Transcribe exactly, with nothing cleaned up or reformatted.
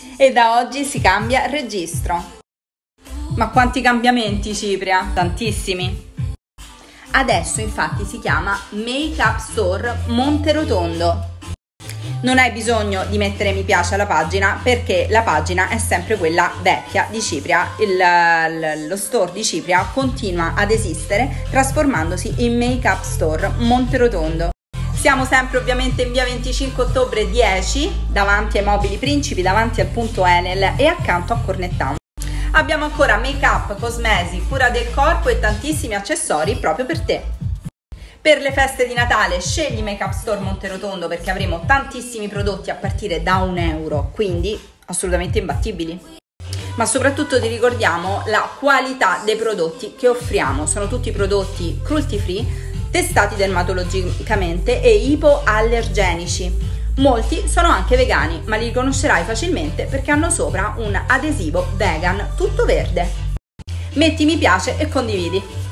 E da oggi si cambia registro. Ma quanti cambiamenti, Cipria? Tantissimi. Adesso infatti si chiama Make Up Store Monterotondo. Non hai bisogno di mettere mi piace alla pagina perché la pagina è sempre quella vecchia di Cipria. Il, lo store di Cipria continua ad esistere trasformandosi in Make Up Store Monterotondo. Siamo sempre ovviamente in via venticinque ottobre dieci, davanti ai Mobili Principi, davanti al punto Enel e accanto a Cornettown. Abbiamo ancora make up, cosmesi, cura del corpo e tantissimi accessori proprio per te. Per le feste di Natale scegli Make Up Store Monterotondo perché avremo tantissimi prodotti a partire da un euro, quindi assolutamente imbattibili. Ma soprattutto ti ricordiamo la qualità dei prodotti che offriamo. Sono tutti prodotti cruelty free, testati dermatologicamente e ipoallergenici. Molti sono anche vegani, ma li riconoscerai facilmente perché hanno sopra un adesivo vegan tutto verde. Metti mi piace e condividi.